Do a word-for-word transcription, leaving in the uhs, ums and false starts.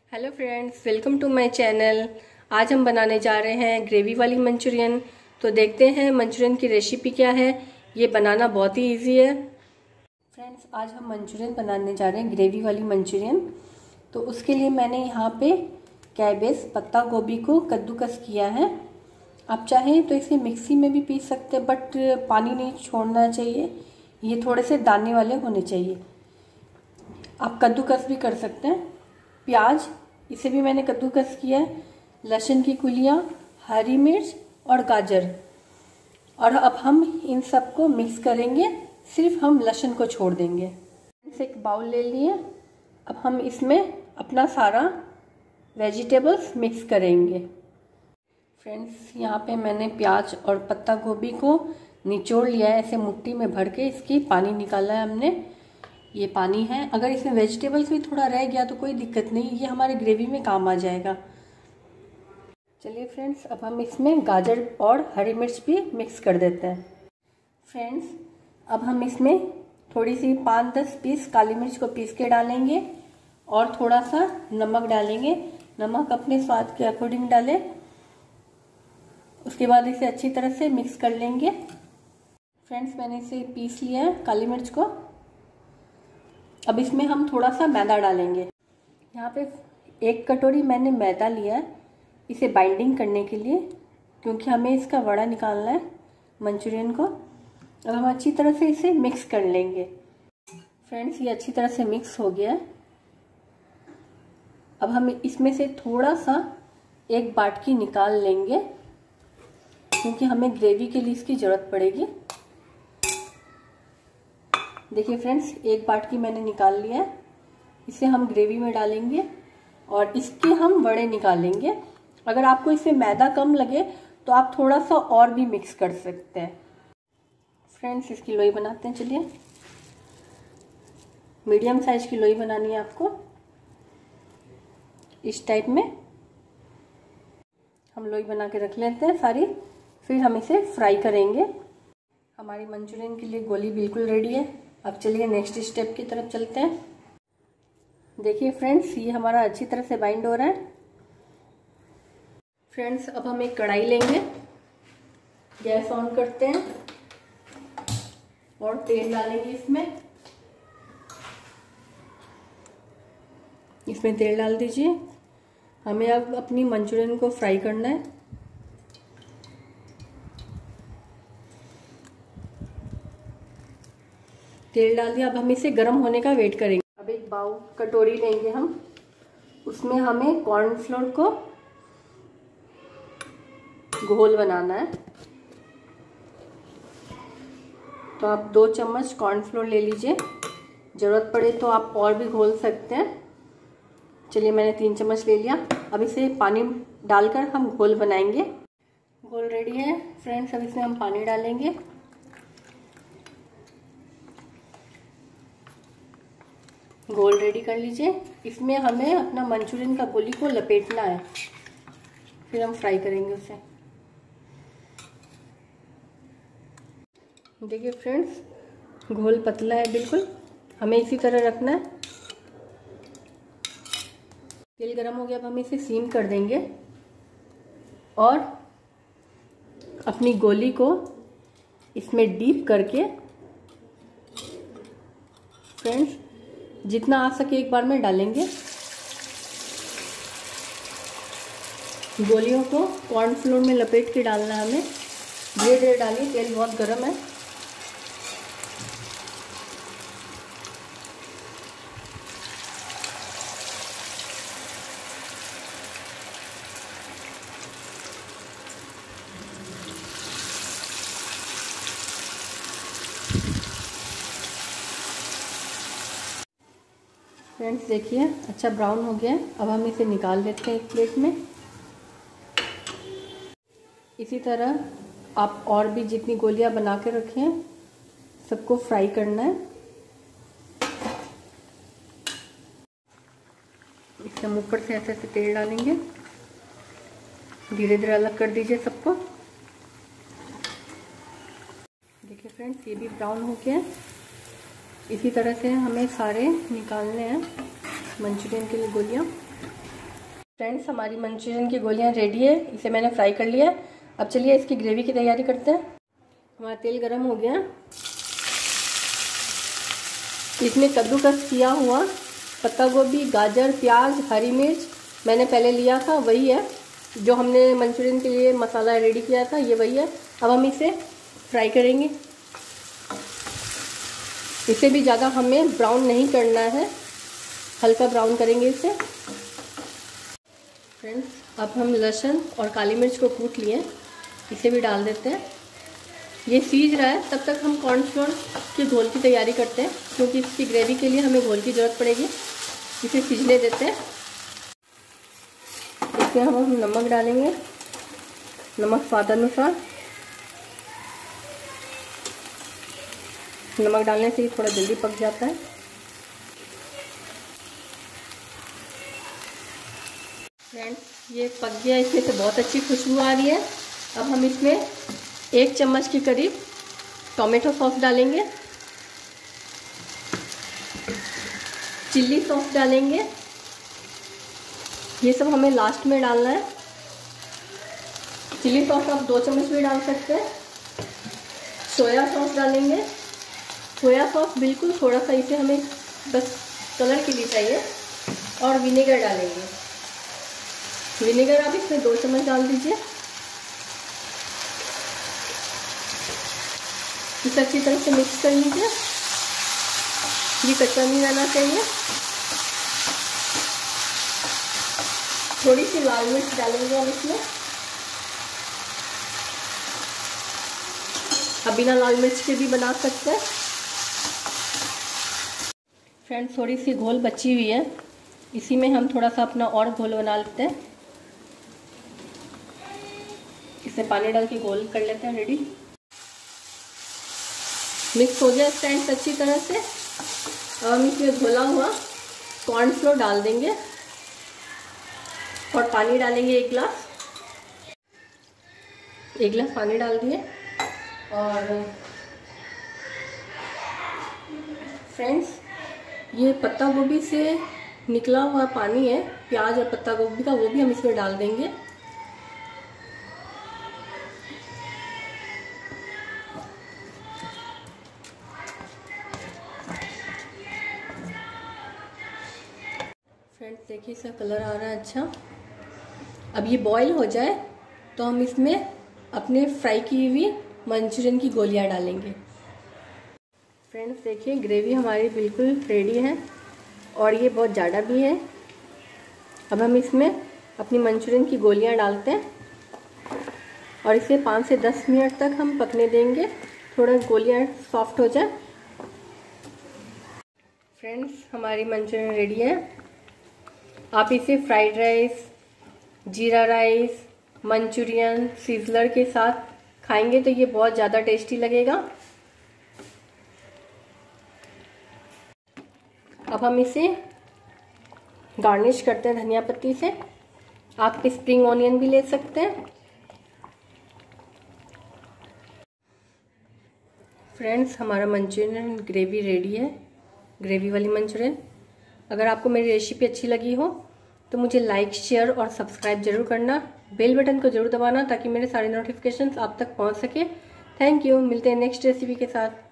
Hello friends, welcome to my channel. आज हम बनाने जा रहे हैं ग्रेवी वाली मंचूरियन। तो देखते हैं मंचूरियन की रेसिपी क्या है। ये बनाना बहुत ही इजी है। फ्रेंड्स, आज हम मंचूरियन बनाने जा रहे हैं, ग्रेवी वाली मंचूरियन। तो उसके लिए मैंने यहाँ पे कैबेज, पत्ता गोभी को कद्दूकस किया है। आप चाहें तो इसे मिक्सी में भी पीस सकते हैं, बट पानी नहीं छोड़ना चाहिए। ये थोड़े से दाने वाले होने चाहिए। आप कद्दूकस भी कर सकते हैं। प्याज, इसे भी मैंने कद्दूकस किया है। लहसुन की कुलियाँ, हरी मिर्च और गाजर। और अब हम इन सबको मिक्स करेंगे। सिर्फ हम लहसुन को छोड़ देंगे। इसे एक बाउल ले लिए। अब हम इसमें अपना सारा वेजिटेबल्स मिक्स करेंगे। फ्रेंड्स, यहाँ पे मैंने प्याज और पत्ता गोभी को निचोड़ लिया है, ऐसे मुट्ठी में भर के इसकी पानी निकाला है हमने। ये पानी है। अगर इसमें वेजिटेबल्स भी थोड़ा रह गया तो कोई दिक्कत नहीं, ये हमारे ग्रेवी में काम आ जाएगा। चलिए फ्रेंड्स, अब हम इसमें गाजर और हरी मिर्च भी मिक्स कर देते हैं। फ्रेंड्स, अब हम इसमें थोड़ी सी पाँच दस पीस काली मिर्च को पीस के डालेंगे और थोड़ा सा नमक डालेंगे। नमक अपने स्वाद के अकॉर्डिंग डालें। उसके बाद इसे अच्छी तरह से मिक्स कर लेंगे। फ्रेंड्स, मैंने इसे पीस लिया है काली मिर्च को। अब इसमें हम थोड़ा सा मैदा डालेंगे। यहाँ पे एक कटोरी मैंने मैदा लिया है, इसे बाइंडिंग करने के लिए, क्योंकि हमें इसका वड़ा निकालना है मंचूरियन को। अब हम अच्छी तरह से इसे मिक्स कर लेंगे। फ्रेंड्स, ये अच्छी तरह से मिक्स हो गया है। अब हम इसमें से थोड़ा सा एक बाटकी निकाल लेंगे, क्योंकि हमें ग्रेवी के लिए इसकी ज़रूरत पड़ेगी। देखिए फ्रेंड्स, एक बाटकी मैंने निकाल लिया है। इसे हम ग्रेवी में डालेंगे और इसके हम वड़े निकालेंगे। अगर आपको इसमें मैदा कम लगे तो आप थोड़ा सा और भी मिक्स कर सकते हैं। फ्रेंड्स, इसकी लोई बनाते हैं। चलिए, मीडियम साइज की लोई बनानी है आपको। इस टाइप में हम लोई बना के रख लेते हैं सारी। फिर हम इसे फ्राई करेंगे। हमारी मंचूरियन के लिए गोली बिल्कुल रेडी है। अब चलिए नेक्स्ट स्टेप की तरफ चलते हैं। देखिए फ्रेंड्स, ये हमारा अच्छी तरह से बाइंड हो रहा है। फ्रेंड्स, अब हम एक कढ़ाई लेंगे, गैस ऑन करते हैं और तेल डालेंगे इसमें। इसमें तेल डाल दीजिए। हमें अब अपनी मंचूरियन को फ्राई करना है। तेल डाल दिया। अब हम इसे गर्म होने का वेट करेंगे। अब एक बाउल कटोरी लेंगे हम, उसमें हमें कॉर्नफ्लोर को घोल बनाना है। तो आप दो चम्मच कॉर्नफ्लोर ले लीजिए। ज़रूरत पड़े तो आप और भी घोल सकते हैं। चलिए, मैंने तीन चम्मच ले लिया। अब इसे पानी डालकर हम घोल बनाएंगे। घोल रेडी है फ्रेंड्स। अब इसमें हम पानी डालेंगे। घोल रेडी कर लीजिए। इसमें हमें अपना मंचूरियन का गोली को लपेटना है, फिर हम फ्राई करेंगे उसे। देखिए फ्रेंड्स, घोल पतला है बिल्कुल, हमें इसी तरह रखना है। तेल गरम हो गया। अब हम इसे सीम कर देंगे और अपनी गोली को इसमें डीप करके, फ्रेंड्स, जितना आ सके एक बार में डालेंगे। गोलियों को कॉर्नफ्लोर में लपेट के डालना है हमें। धीरे धीरे डालिए, तेल बहुत गर्म है। फ्रेंड्स, देखिए अच्छा ब्राउन हो गया है। अब हम इसे निकाल लेते हैं एक प्लेट में। इसी तरह आप और भी जितनी गोलियां बना के रखे हैं सबको फ्राई करना है। इससे हम ऊपर से ऐसे ऐसे तेल डालेंगे। धीरे धीरे अलग कर दीजिए सबको। देखिए फ्रेंड्स, ये भी ब्राउन हो गया है। इसी तरह से हमें सारे निकालने हैं मंचूरियन के लिए गोलियां। फ्रेंड्स, हमारी मंचूरियन की गोलियां रेडी है। इसे मैंने फ्राई कर लिया। अब चलिए इसकी ग्रेवी की तैयारी करते हैं। हमारा तेल गरम हो गया। इसमें कद्दूकस किया हुआ पत्ता गोभी, गाजर, प्याज, हरी मिर्च मैंने पहले लिया था, वही है जो हमने मंचूरियन के लिए मसाला रेडी किया था, ये वही है। अब हम इसे फ्राई करेंगे। इसे भी ज़्यादा हमें ब्राउन नहीं करना है, हल्का ब्राउन करेंगे इसे। फ्रेंड्स, अब हम लहसुन और काली मिर्च को कूट लिए, इसे भी डाल देते हैं। ये सीज रहा है, तब तक हम कॉर्नफ्लोर के घोल की तैयारी करते हैं, क्योंकि इसकी ग्रेवी के लिए हमें घोल की ज़रूरत पड़ेगी। इसे सीजने देते हैं। इसमें हम हम नमक डालेंगे, नमक स्वाद अनुसार। नमक डालने से ही थोड़ा जल्दी पक जाता है। फ्रेंड्स, ये पक गया, इसमें से बहुत अच्छी खुशबू आ रही है। अब हम इसमें एक चम्मच के करीब टोमेटो सॉस डालेंगे, चिल्ली सॉस डालेंगे। ये सब हमें लास्ट में डालना है। चिल्ली सॉस आप दो चम्मच भी डाल सकते हैं। सोया सॉस डालेंगे। सोया सॉस बिल्कुल थोड़ा सा, इसे हमें बस कलर के लिए चाहिए। और विनेगर डालेंगे। विनेगर आप इसमें दो चम्मच डाल दीजिए। इसे अच्छी तरह से मिक्स कर लीजिए। ये कच्चा नहीं रहना चाहिए। थोड़ी सी लाल मिर्च डालेंगे हम इसमें। अब बिना लाल मिर्च के भी बना सकते हैं। फ्रेंड्स, थोड़ी सी घोल बची हुई है, इसी में हम थोड़ा सा अपना और घोल बना लेते हैं। इसे पानी डाल के घोल कर लेते हैं रेडी। मिक्स हो गया फ्रेंड्स अच्छी तरह से। अब हम इसमें घोला हुआ कॉर्नफ्लोर डाल देंगे और पानी डालेंगे एक गिलास। एक गिलास पानी डाल दिए। और फ्रेंड्स, ये पत्ता गोभी से निकला हुआ पानी है, प्याज और पत्ता गोभी का, वो भी हम इसमें डाल देंगे। फ्रेंड्स, देखिए इसका कलर आ रहा है अच्छा। अब ये बॉईल हो जाए तो हम इसमें अपने फ्राई की हुई मंचूरियन की गोलियां डालेंगे। फ्रेंड्स, देखिए ग्रेवी हमारी बिल्कुल रेडी है और ये बहुत ज़्यादा भी है। अब हम इसमें अपनी मंचूरियन की गोलियां डालते हैं और इसे पाँच से दस मिनट तक हम पकने देंगे, थोड़ा गोलियां सॉफ्ट हो जाए। फ्रेंड्स, हमारी मंचूरियन रेडी है। आप इसे fried rice, jeera rice, Manchurian, sizzler के साथ खाएंगे तो ये बहुत ज़्यादा टेस्टी लगेगा। अब हम इसे गार्निश करते हैं धनिया पत्ती से। आप स्प्रिंग ऑनियन भी ले सकते हैं। फ्रेंड्स, हमारा मंचूरियन ग्रेवी रेडी है, ग्रेवी वाली मंचूरियन। अगर आपको मेरी रेसिपी अच्छी लगी हो तो मुझे लाइक, शेयर और सब्सक्राइब जरूर करना। बेल बटन को जरूर दबाना ताकि मेरे सारे नोटिफिकेशंस आप तक पहुंच सके। Thank you. मिलते हैं नेक्स्ट रेसिपी के साथ।